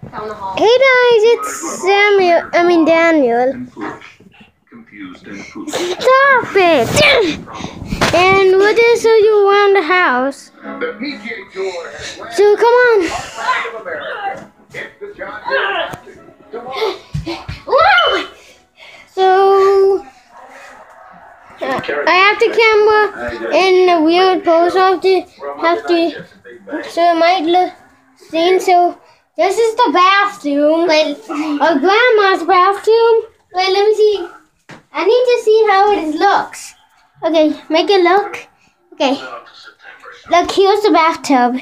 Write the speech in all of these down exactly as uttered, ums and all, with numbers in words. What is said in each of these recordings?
down the hall. Hey guys, it's Samuel. I mean Daniel. Stop it! And we'll just show you around the house. So come on. So I have the camera in the weird pose. I have to have to so it might look seen. So this is the bathroom. Wait, our grandma's bathroom. Wait, let me see. I need to see how it looks. Okay, make it look. Okay. Look, here's the bathtub.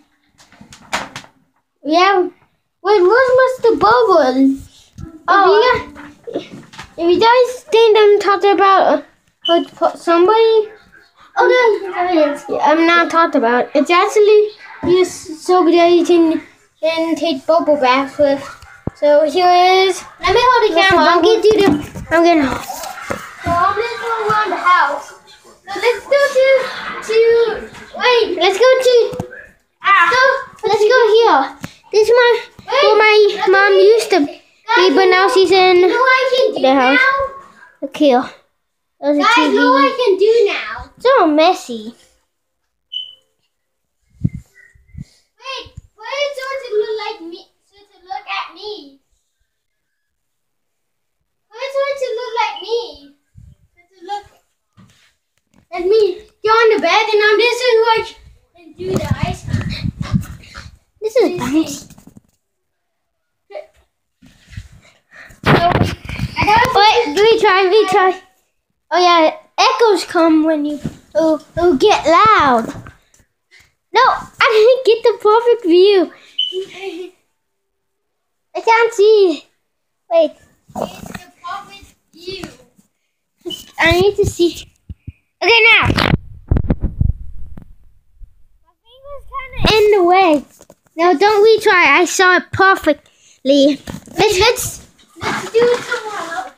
Yeah. Wait, where's Mister Bubble? Oh. If you, if you guys think I'm talking about uh, somebody, oh no, I'm not talking about. It's actually just so that you can, can take bubble bath with. So here is. Let me hold the camera. I'll get you the. I'm gonna. So I'm just going around the house. So let's go to to. Wait, let's go to. Ah. So let's go here. This is my wait, where my mom used to be, but now she's in you know I can do the house. Now? Look here. There's a Guys, T V. know what I can do now? It's all messy. Wait, why is it to look like me? So to look at me. Why is it to look like me? So to look at me. You're on the bed, and I'm this is what I can do the ice. This is bouncy. Wait, retry, retry. Oh yeah, echoes come when you oh, oh get loud. No, I didn't get the perfect view. I can't see. Wait. It's the perfect view. I need to see. Okay, now. My finger's kind of in the way. No, don't retry. I saw it perfectly. Let's let's let's do it somewhere else.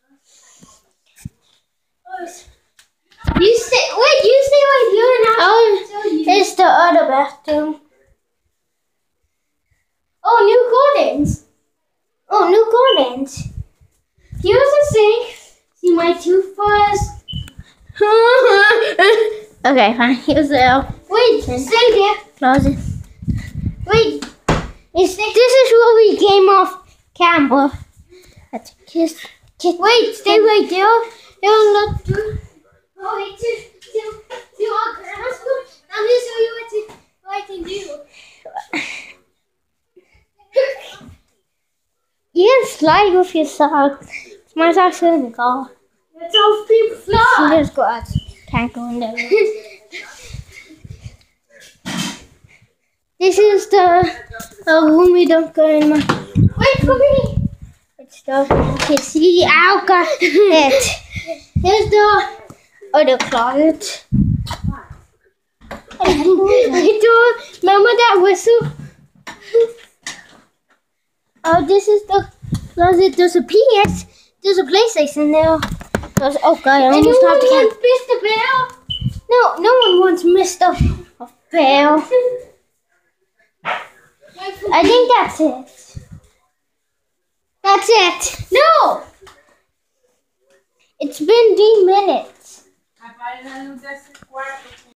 You stay. Wait, you stay right here and I'll oh, show you. It's the other bathroom. Oh, new curtains. Oh, new curtains. Here's a sink. See my toothbrush. Okay, fine. Here's the wait. Stay there. Closet. Wait. It's, this is where we came off camera. Let's kiss. kiss. Wait, stay right there. They'll not do. Oh, wait, to, to, to our grandma's room. I'm going to show you what, to, what I can do. You can slide with your socks. My socks are in the car. That's how people fly. Let's go out. Can't go in there. This is the uh, room we don't go in. My wait for me. It's the you can see out got it. Here's the other closet. I do remember that whistle. Oh, this is the closet. There's a P S. There's a PlayStation there. There's, oh god, I almost have to want Mister Bear? No, no one wants Mister Bear. I think that's it. That's it. No! It's been three minutes.